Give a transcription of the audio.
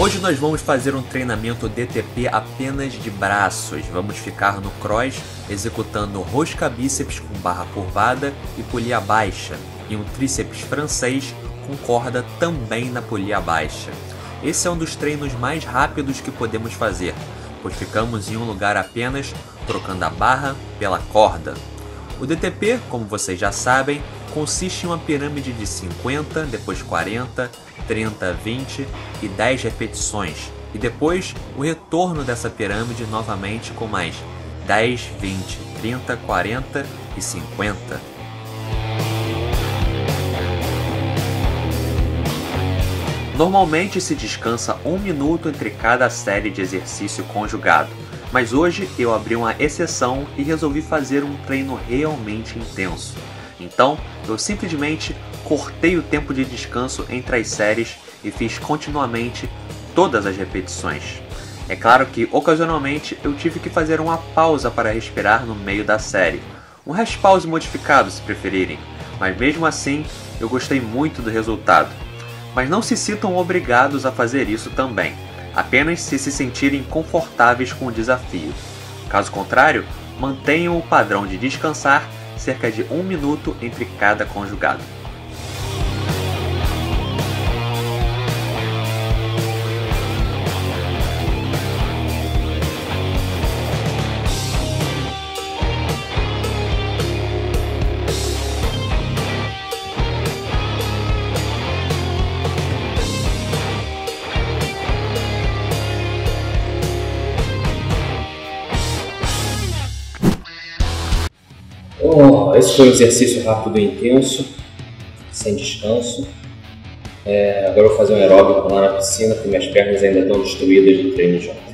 Hoje nós vamos fazer um treinamento DTP apenas de braços. Vamos ficar no cross, executando rosca bíceps com barra curvada e polia baixa, e um tríceps francês com corda também na polia baixa. Esse é um dos treinos mais rápidos que podemos fazer, pois ficamos em um lugar apenas trocando a barra pela corda. O DTP, como vocês já sabem, consiste em uma pirâmide de 50, depois 40, 30, 20 e 10 repetições, e depois o retorno dessa pirâmide novamente com mais 10, 20, 30, 40 e 50. Normalmente se descansa 1 minuto entre cada série de exercício conjugado, mas hoje eu abri uma exceção e resolvi fazer um treino realmente intenso. Então, eu simplesmente cortei o tempo de descanso entre as séries e fiz continuamente todas as repetições. É claro que, ocasionalmente, eu tive que fazer uma pausa para respirar no meio da série. Um rest pause modificado, se preferirem, mas mesmo assim, eu gostei muito do resultado. Mas não se sintam obrigados a fazer isso também, apenas se sentirem confortáveis com o desafio. Caso contrário, mantenham o padrão de descansar cerca de 1 minuto entre cada conjugado. Esse foi um exercício rápido e intenso, sem descanso. Agora eu vou fazer um aeróbico lá na piscina, porque minhas pernas ainda estão destruídas de treino de ontem.